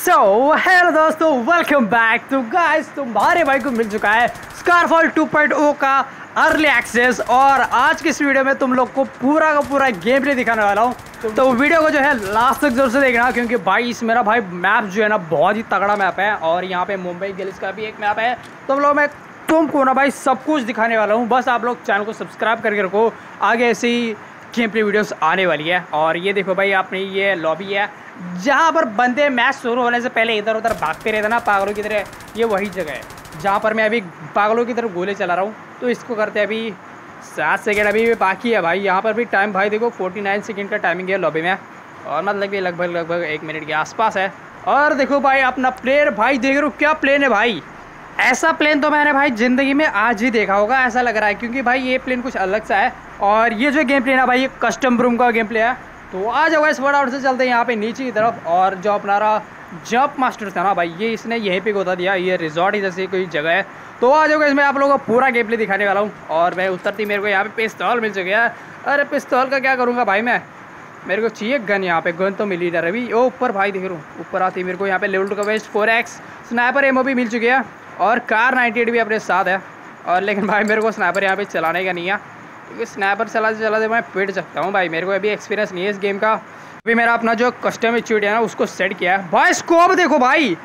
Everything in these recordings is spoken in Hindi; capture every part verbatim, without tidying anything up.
सो हेलो दोस्तों, वेलकम बैक टू गाइस। तुम्हारे भाई को मिल चुका है स्कारफॉल टू पॉइंट ओ का अर्ली एक्सेस और आज की इस वीडियो में तुम लोग को पूरा का पूरा गेम प्ले दिखाने वाला हूँ। तो वीडियो को जो है लास्ट तक जरूर से देखना, क्योंकि भाई इस मेरा भाई मैप जो है ना बहुत ही तगड़ा मैप है और यहाँ पे मुंबई गिल्स का भी एक मैप है। तुम लोग मैं तुमको ना भाई सब कुछ दिखाने वाला हूँ, बस आप लोग चैनल को सब्सक्राइब करके रखो, आगे ऐसे ही गेम प्ले वीडियोस आने वाली है। और ये देखो भाई, आपने ये लॉबी है जहाँ पर बंदे मैच शुरू होने से पहले इधर उधर भागते रहते ना पागलों की तरह। ये वही जगह है जहाँ पर मैं अभी पागलों की तरफ गोले चला रहा हूँ। तो इसको करते हैं, अभी सात सेकेंड अभी बाकी है भाई। यहाँ पर भी टाइम भाई देखो उनचास सेकेंड का टाइमिंग है लॉबी में, और मतलब कि लगभग लगभग एक मिनट के आसपास है। और देखो भाई अपना प्लेयर, भाई देख रहे हो क्या प्लेन है भाई। ऐसा प्लेन तो मैंने भाई ज़िंदगी में आज ही देखा होगा ऐसा लग रहा है, क्योंकि भाई ये प्लेन कुछ अलग सा है। और ये जो गेम प्ले है भाई, ये कस्टम रूम का गेम प्ले है। तो आ जाओ इस फटाफट से चलते हैं यहाँ पे नीचे की तरफ। और जो अपना जंप मास्टर था ना भाई, ये इसने यहीं पे गोता दिया, ये रिजॉर्ट ही जैसी कोई जगह है। तो आ जाओगे, इसमें आप लोगों को पूरा गेम प्ले दिखाने वाला हूँ। और मैं उतरती मेरे को यहाँ पे पिस्तौल मिल चुकी है। अरे पिस्तौल का क्या करूँगा भाई मैं, मेरे को चाहिए गन। यहाँ पे गन तो मिली ना अभी। ओ ऊपर भाई देख रहा हूँ, ऊपर आती मेरे को यहाँ पे लेवल टू का vest four X sniper ammo भी मिल चुकी है, और कार नाइन्टी एट भी अपने साथ है। और लेकिन भाई मेरे को स्नाइपर यहाँ पे चलाने का नहीं है, क्योंकि स्नाइपर चलाते चलाते मैं पिट सकता हूँ भाई। मेरे को अभी एक्सपीरियंस नहीं है इस गेम का। अभी मेरा अपना जो कस्टम एचयूट है ना उसको सेट किया है भाई। स्कोप देखो भाई,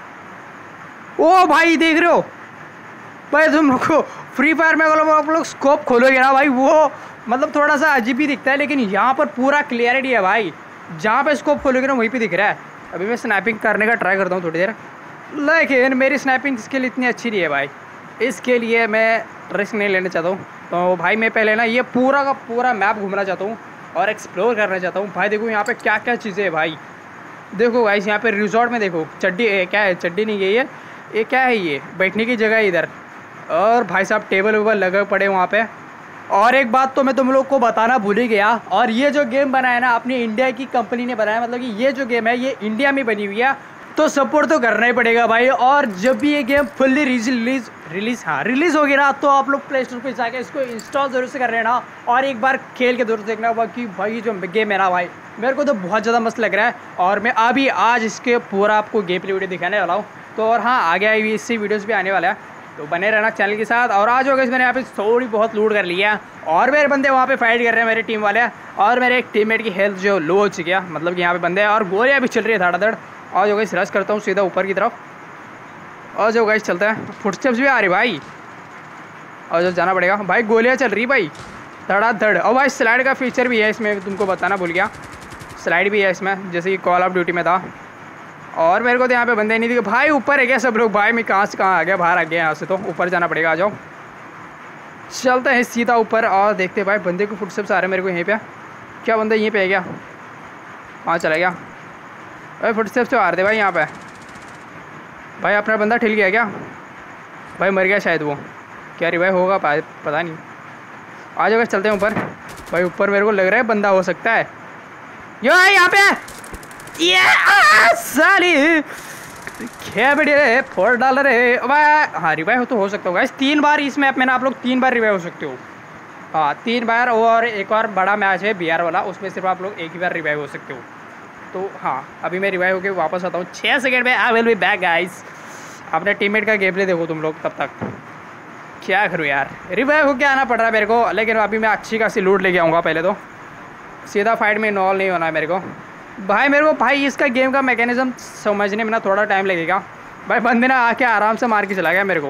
ओ भाई देख रहे हो भाई, तुम लोग को फ्री फायर में अगर आप लोग स्कोप खोलोगे ना भाई, वो मतलब थोड़ा सा अजीब ही दिखता है, लेकिन यहाँ पर पूरा क्लियरिटी है भाई। जहाँ पे स्कोप खोलोगे ना वहीं पे दिख रहा है। अभी मैं स्नैपिंग करने का ट्राई करता हूँ थोड़ी देर, लेकिन मेरी स्नैपिंग स्किल इतनी अच्छी नहीं है भाई, इसके लिए मैं रिस्क नहीं लेना चाहता हूँ। तो भाई मैं पहले ना ये पूरा का पूरा मैप घूमना चाहता हूँ और एक्सप्लोर करना चाहता हूँ। भाई देखो यहाँ पे क्या क्या चीज़ें है भाई। देखो भाई यहाँ पे रिजॉर्ट में देखो चड्डी क्या है, चड्डी नहीं है ये ये क्या है, ये बैठने की जगह है इधर। और भाई साहब टेबल वेबल लगे पड़े वहाँ पे। और एक बात तो मैं तुम लोग को बताना भूल ही गया, और ये जो गेम बनाया है ना अपनी इंडिया की कंपनी ने बनाया, मतलब कि ये जो गेम है ये इंडिया में बनी हुई है, तो सपोर्ट तो करना ही पड़ेगा भाई। और जब भी ये गेम फुल्ली रिलीज रिलीज हाँ रिलीज़ होगी ना, तो आप लोग प्ले स्टोर पर जाकर इसको इंस्टॉल जरूर से कर लेना और एक बार खेल के जरूर देखना होगा कि भाई ये जो गेम है ना भाई, मेरे को तो बहुत ज़्यादा मस्त लग रहा है। और मैं अभी आज इसके पूरा आपको गेम प्ले वीडियो दिखाने वाला हूँ। तो और हाँ, आगे आई इससे वीडियोज़ भी आने वाला है, तो बने रहना चैनल के साथ। और आज होगा मैंने यहाँ पे थोड़ी बहुत लूट कर लिया है, और मेरे बंदे वहाँ पे फाइट कर रहे हैं मेरे टीम वाले, और मेरे एक टीममेट की हेल्थ जो लो हो चुकी है, मतलब कि यहाँ पे बंदे हैं और गोलियाँ भी चल रही है धड़ाधड़। और जो गाइस रश करता हूँ सीधा ऊपर की तरफ, और जो गाइस चलता है, फुटस्टेप्स भी आ रही भाई, और जो जाना पड़ेगा भाई। गोलियाँ चल रही भाई धड़ाधड़। और भाई स्लाइड का फीचर भी है इसमें, तुमको बताना भूल गया, स्लाइड भी है इसमें जैसे कि कॉल ऑफ ड्यूटी में था। और मेरे को तो यहाँ पे बंदे नहीं दिखे भाई। ऊपर है क्या सब लोग भाई, मैं कहाँ से कहाँ आ गया, बाहर आ गया यहाँ से, तो ऊपर जाना पड़ेगा। आ जाओ चलते हैं सीधा ऊपर और देखते भाई बंदे को फुटस्टेप्स आ रहे हैं मेरे को यहीं पे। क्या बंदा यहीं पे है क्या, वहाँ चला गया भाई। फुटस्टेप्स तो आ रहे थे भाई यहाँ पे। भाई अपना बंदा ठिल गया क्या भाई, मर गया शायद वो, क्या रिवाइव होगा पता नहीं। आ जाओ चलते हैं ऊपर भाई। ऊपर मेरे को लग रहा है बंदा हो सकता है, यो यहाँ पे ये साली क्या बढ़िया फोर डॉलर है भाई। हाँ रिवाइव तो हो सकता होगा इस तीन बार इस मैप में ना, आप लोग तीन बार रिवाइव हो सकते हो। हाँ तीन बार, और एक और बड़ा मैच है बिहार वाला, उसमें सिर्फ आप लोग एक ही बार रिवाइव हो सकते हो। तो हाँ अभी मैं रिवाइव होकर वापस आता हूँ छः सेकेंड में। I will be back guys. अपने टीममेट का गेम प्ले देखो तुम लोग, तब तक क्या करूँ यार, रिवाइव होकर आना पड़ रहा है मेरे को। लेकिन अभी मैं अच्छी खासी लूट लेके आऊँगा, पहले तो सीधा फाइट में इन्वॉल्व नहीं होना है मेरे को भाई। मेरे को भाई इसका गेम का मैकेनिज्म समझने में ना थोड़ा टाइम लगेगा भाई। बंदे ना आके आराम से मार के चला गया मेरे को।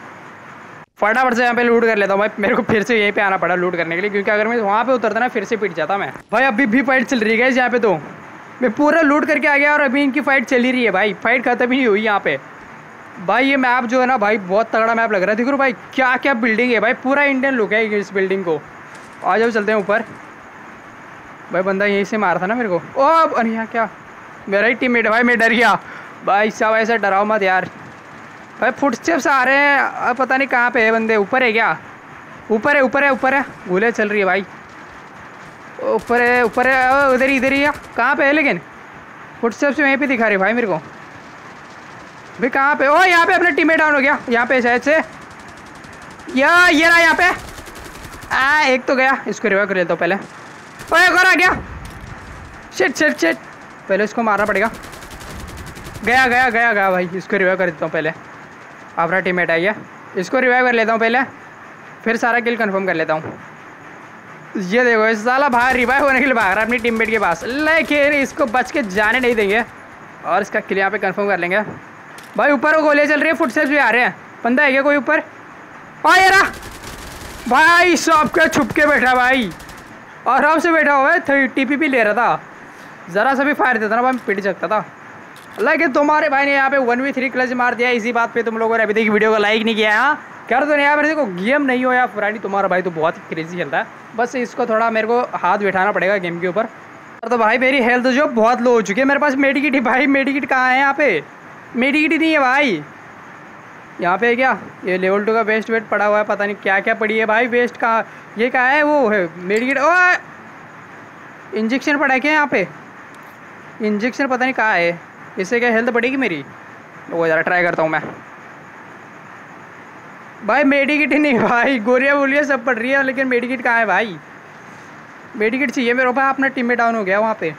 फटाफट से यहाँ पे लूट कर लेता हूँ भाई। मेरे को फिर से यहीं पे आना पड़ा लूट करने के लिए, क्योंकि अगर मैं वहाँ पे उतरता ना फिर से पिट जाता मैं भाई। अभी भी फाइट चल रही है यहाँ पे, तो मैं पूरा लूट करके आ गया और अभी इनकी फाइट चल ही रही है भाई। फाइट खत्म ही नहीं हुई यहाँ पे भाई। ये मैप जो है ना भाई बहुत तगड़ा मैप लग रहा है। देखो भाई क्या क्या बिल्डिंग है भाई, पूरा इंडियन लुक है इस बिल्डिंग को। आ जाओ चलते हैं ऊपर भाई। बंदा यहीं से मारा था ना मेरे को। ओ अरे यहाँ क्या, मेरा ही टीममेट है भाई, मैं डर गया भाई साहब। ऐसा डराओ मत यार भाई। फुटस्टेप्स आ रहे हैं, अब पता नहीं कहाँ पे है बंदे। ऊपर है क्या, ऊपर है ऊपर है ऊपर है, गोलियाँ चल रही है भाई। ऊपर है ऊपर है, उधर ही इधर ही है, कहाँ पे है लेकिन फुटस्टेप्स वहीं पे दिखा रही भाई मेरे को भाई। कहाँ पे, ओ यहाँ पे अपना टीममेट डाउन हो गया यहाँ पे शायद से, या ये रहा यहाँ पे। आ एक तो गया, इसको रिवाइव कर लेता हूँ पहले। ओए एक और आ गया, शिट शिट शिट, पहले इसको मारना पड़ेगा। गया गया गया गया भाई। इसको रिवाइव कर देता हूँ पहले। अपना टीममेट आ गया, इसको रिवाइव कर लेता हूँ पहले, फिर सारा किल कंफर्म कर लेता हूँ। ये देखो इस साला बाहर रिवाइव होने के लिए भाग रहा है अपनी टीममेट के पास, लेकिन इसको बच के जाने नहीं देंगे और इसका किल यहाँ पे कंफर्म कर लेंगे। भाई ऊपर वो गोलियाँ चल रही है, फुटस्टेप्स भी आ रहे हैं। बंदा है क्या कोई ऊपर? आ यार भाई सब के छुप के बैठा भाई, आराम से बैठा हुआ है, टी पी पी ले रहा था। ज़रा सा भी फायर देता ना भाई पिट सकता था, लेकिन तुम्हारे भाई ने यहाँ पे वन वी थ्री क्लच मार दिया। इसी बात पे तुम लोगों ने अभी तक वीडियो को लाइक नहीं किया है। हाँ कर दो यार, मेरे को गेम नहीं हो या पुरानी, तुम्हारा भाई तो बहुत ही क्रेजी खेलता है। बस इसको थोड़ा मेरे को हाथ बैठाना पड़ेगा गेम के ऊपर। तो भाई मेरी हेल्थ जो बहुत लो हो चुकी है, मेरे पास मेडिकिट ही भाई, मेडिकिट कहाँ है यहाँ पे? मेडिकिट ही नहीं है भाई। यहाँ पे क्या ये लेवल टू का वेस्ट वेट पड़ा हुआ है, पता नहीं क्या क्या पड़ी है भाई। वेस्ट कहाँ, ये कहाँ है? वो है मेडिकिट। ओ इंजेक्शन पड़ा है क्या यहाँ पे? इंजेक्शन पता नहीं कहाँ है, इससे क्या हेल्थ बढ़ेगी मेरी? वो ज़रा ट्राई करता हूँ मैं। भाई मेडिकिट ही नहीं भाई, गोलियाँ वोलियाँ सब पड़ रही है, लेकिन मेडिकिट कहाँ है भाई? मेडिकिट चाहिए मेरे भाई। अपना टीम में डाउन हो गया वहाँ पे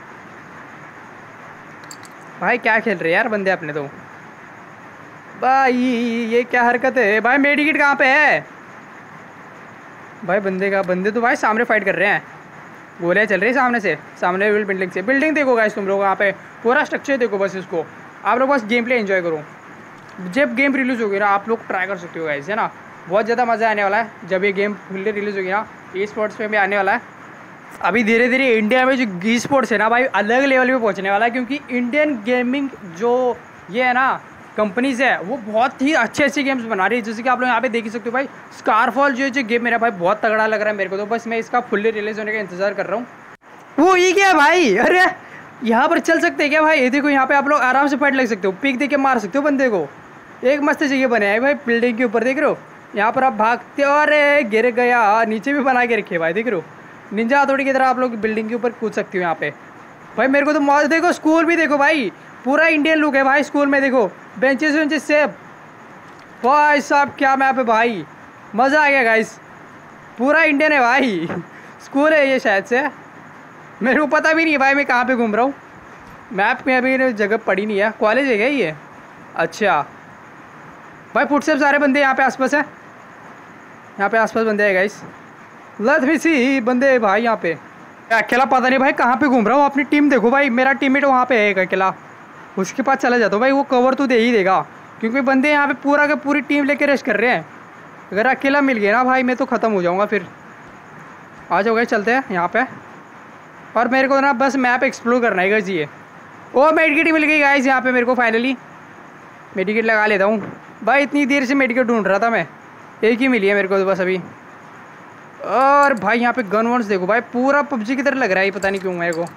भाई। क्या खेल रहे हैं यार बंदे अपने तो भाई, ये क्या हरकत है भाई? मेडिकिट कहाँ पे है भाई बंदे का? बंदे तो भाई सामने फाइट कर रहे हैं, गोलियाँ चल रही है सामने से, सामने बिल्डिंग से। बिल्डिंग देखो गाइस तुम लोग, यहाँ पे पूरा स्ट्रक्चर देखो बस। इसको आप लोग बस गेम प्ले एंजॉय करो। जब गेम रिलीज़ होगी ना आप लोग ट्राई कर सकते हो गाइस, है ना? बहुत ज़्यादा मज़ा आने वाला है जब ये गेम फुल्ली रिलीज़ होगी ना। ई स्पोर्ट्स पे भी आने वाला है। अभी धीरे धीरे इंडिया में जो ई स्पोर्ट्स है ना भाई अलग लेवल पे पहुँचने वाला है, क्योंकि इंडियन गेमिंग जो ये है ना कंपनीज़ है वो बहुत ही अच्छे अच्छे गेम्स बना रही है। जैसे कि आप लोग यहाँ पे देख ही सकते हो भाई, स्कारफॉल जो जो गेम मेरा भाई बहुत तगड़ा लग रहा है मेरे को। तो बस मैं इसका फुल्ली रिलीज़ होने का इंतज़ार कर रहा हूँ। वो ये क्या भाई? अरे यहाँ पर चल सकते हैं क्या भाई? ये देखो यहाँ पे आप लोग आराम से फाइट लग सकते हो, पीक दे के मार सकते हो बंदे को। एक मस्त जगह बने है भाई बिल्डिंग के ऊपर, देख रहे हो? यहाँ पर आप भागते हो, अरे गिर गया। नीचे भी बना के रखे भाई, देख रहे हो? निंजा हथौड़ी की तरह आप लोग बिल्डिंग के ऊपर कूद सकते हो यहाँ पे भाई। मेरे को तो मौज देखो, स्कूल भी देखो भाई, पूरा इंडियन लुक है भाई स्कूल में। देखो बेंचेस वेंचेस सेब भाई साहब, क्या मैप है भाई, मज़ा आ गया गाइस। पूरा इंडियन है भाई। स्कूल है ये शायद से, मेरे को पता भी नहीं है भाई मैं कहाँ पे घूम रहा हूँ। मैप में अभी जगह पड़ी नहीं है। कॉलेज है क्या ये? अच्छा भाई फुटस्टेप्स सारे बंदे यहाँ पे आसपास है, यहाँ पे आसपास बंदे हैं गाइस। लेट मी सी बंदे भाई यहाँ पे। अकेला पता नहीं भाई कहाँ पे घूम रहा हूँ। अपनी टीम देखो भाई, मेरा टीममेट वहाँ पे है अकेला, उसके पास चला जाता हूँ भाई। वो कवर तो दे ही देगा, क्योंकि बंदे यहाँ पे पूरा का पूरी टीम लेके रेस्ट कर रहे हैं। अगर अकेला मिल गया ना भाई मैं तो ख़त्म हो जाऊँगा फिर। आ जाओ गाइस चलते हैं यहाँ पे। और मेरे को ना बस मैप एक्सप्लोर करना है गाइस। ये ओ मेडिकेट मिल गई गाइस यहाँ पे मेरे को फाइनली। मेडिकेट लगा लेता हूँ भाई, इतनी देर से मेडिकेट ढूंढ रहा था मैं, एक ही मिली है मेरे को तो बस अभी। और भाई यहाँ पे गन वन्स देखो भाई, पूरा पबजी की तरह लग रहा है, पता नहीं क्यों मेरे को।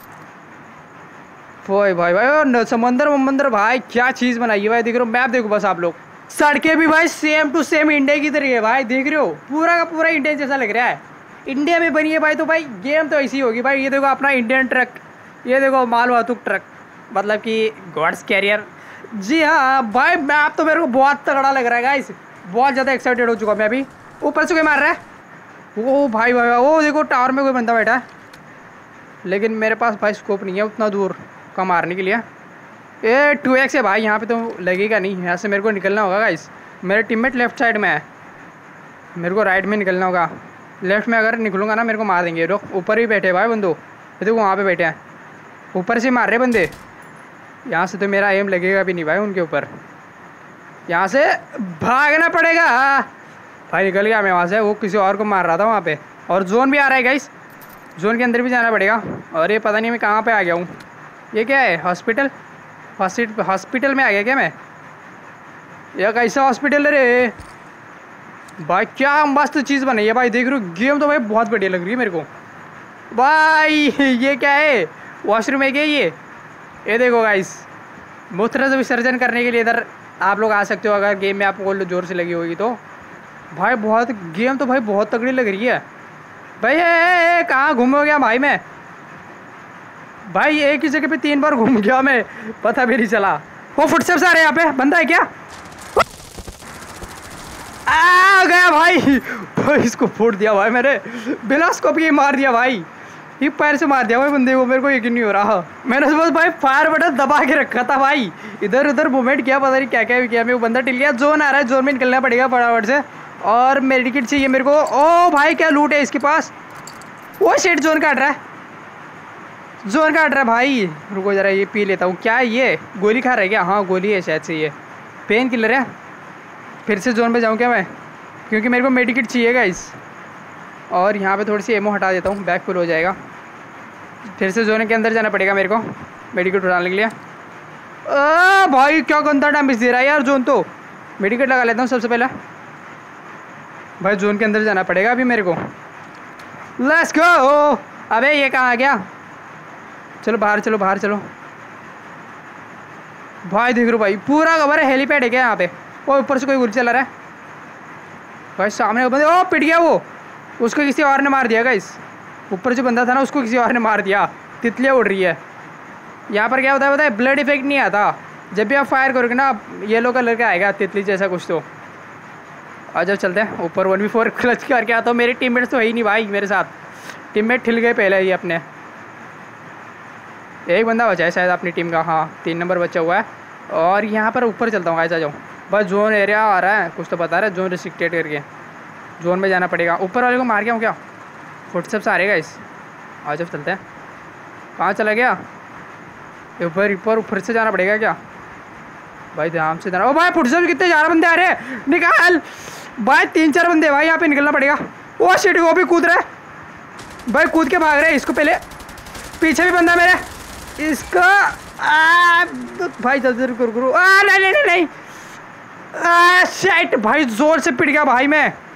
भाई भाई भाई और समंदर वमंदर भाई, क्या चीज़ बनाई है भाई। देख रहे हो मैप देखो बस आप लोग। सड़कें भी भाई सेम टू सेम इंडिया की तरह है भाई, देख रहे हो? पूरा का पूरा इंडिया जैसा लग रहा है। इंडिया में बनी है भाई, तो भाई गेम तो ऐसी होगी भाई। ये देखो अपना इंडियन ट्रक, ये देखो माल वाहतूक ट्रक, मतलब कि गॉड्स कैरियर। जी हाँ भाई मैप तो मेरे को बहुत तगड़ा लग रहा है गाइस, बहुत ज़्यादा एक्साइटेड हो चुका मैं अभी। ऊपर से कोई मार रहा है, वो भाई भाई वो देखो टावर में कोई बंदा बैठा है, लेकिन मेरे पास भाई स्कोप नहीं है उतना दूर का मारने के लिए। ए टू एक्स है भाई, यहाँ पे तो लगेगा नहीं। यहाँ से मेरे को निकलना होगा गाइस। मेरे टीममेट लेफ्ट साइड में है, मेरे को राइट में निकलना होगा। लेफ्ट में अगर निकलूँगा ना मेरे को मार देंगे। लोग ऊपर भी बैठे भाई बंदो, ये देखो वहाँ पे बैठे हैं, ऊपर से मार रहे बंदे। यहाँ से तो मेरा एम लगेगा भी नहीं भाई उनके ऊपर। यहाँ से भागना पड़ेगा भाई। निकल गया मैं वहाँ से, वो किसी और को मार रहा था वहाँ पे। और जोन भी आ रहा है गाइस, जोन के अंदर भी जाना पड़ेगा। और ये पता नहीं मैं कहाँ पे आ गया हूँ। ये क्या है? हॉस्पिटल? हॉस्पिटल में आ गया क्या मैं? यह कैसा हॉस्पिटल है रे भाई? क्या मस्त चीज़ बनाई है भाई, देख रहे हो? गेम तो भाई बहुत बढ़िया लग रही है मेरे को भाई। ये क्या है? वॉशरूम है क्या ये? ये देखो गाइस, मूत्र से विसर्जन करने के लिए इधर आप लोग आ सकते हो अगर गेम में आपको ज़ोर से लगी होगी तो। भाई बहुत गेम तो भाई बहुत तगड़ी लग रही है भाई। ए, ए, कहाँ घूम हो गया भाई मैं? भाई एक ही जगह पे तीन बार घूम गया मैं, पता भी नहीं चला। वो फुटस्टेप्स आ रहे हैं यहाँ पे, बंदा है क्या? आ गया भाई, भाई इसको फोड़ दिया भाई मैंने, बिना स्कोप के मार दिया भाई। ये पैर से मार दिया भाई बंदे को, मेरे को यकीन नहीं हो रहा। मैंने बस भाई फायर बटन दबा के रखा था भाई, इधर उधर मूवमेंट किया, पता नहीं क्या क्या भी किया। मेरे को बंदा टिल गया, जोन आ रहा है, जोन में निकलना पड़ेगा फटाफट से। और मेडिकेट चाहिए मेरे को। ओ भाई क्या लूट है इसके पास। वो शेट जोन काट रहा है, जोन काट रहा है भाई। रुको जरा ये पी लेता हूँ। क्या है ये, गोली खा रहा है क्या? हाँ गोली है शायद से, ये पेन किलर है। फिर से जोन पे जाऊँ क्या मैं, क्योंकि मेरे को मेडिकेट चाहिए गाइस। और यहाँ पे थोड़ी सी एमो हटा देता हूँ, बैक फुल हो जाएगा। फिर से जोन के अंदर जाना पड़ेगा मेरे को मेडिकेट उठाने के लिए। आ भाई क्या गंदा डैमेज दे रहा है यार जोन तो। मेडिकेट लगा लेता हूँ सबसे पहले। भाई जोन के अंदर जाना पड़ेगा अभी मेरे को। Let's go. अबे ये कहाँ आ गया? चलो बाहर चलो, बाहर चलो भाई। देख लो भाई पूरा कवर है, हेलीपैड है क्या यहाँ पे? वो ऊपर से कोई गोली चला रहा है भाई, सामने बंदे। ओ पिट गया वो, उसको किसी और ने मार दिया गाइस। ऊपर जो बंदा था ना उसको किसी और ने मार दिया। तितलियाँ उड़ रही है। यहाँ पर क्या होता है पता है, ब्लड इफेक्ट नहीं आता। जब भी आप फायर करोगे ना येलो कलर का आएगा, तितली जैसा कुछ। तो आ जाओ चलते हैं ऊपर। वन वी फोर क्लच करके आता हूँ। मेरे टीममेट्स तो है ही नहीं भाई मेरे साथ, टीममेट ठिल गए पहले ही अपने। एक बंदा बचा है शायद अपनी टीम का, हाँ तीन नंबर बचा हुआ है। और यहाँ पर ऊपर चलता हूँ, ऐसा जाऊँ बस। जोन एरिया आ रहा है, कुछ तो बता रहा है, जोन रिस्ट्रिक्टेड करके जोन में जाना पड़ेगा। ऊपर वाले को मार गया हूँ क्या? फुटस्टेप्स आ रहे गाइस। आ जाओ चलते हैं। कहाँ चला गया? ऊपर ऊपर ऊपर से जाना पड़ेगा क्या भाई? ध्यान से जाना। ओ भाई फुटस्टेप्स कितने ज़्यादा बंदे आ रहे हैं, निकाल भाई। तीन चार बंदे भाई, यहाँ पे निकलना पड़ेगा। ओ शिट, वो भी कूद रहा है भाई, कूद के भाग रहे हैं। इसको पहले, पीछे भी बंदा मेरे, इसका आ, भाई जल्दी जल्दी करो करो। आ नहीं नहीं नहीं नहीं, शिट भाई जोर से पिट गया भाई मैं।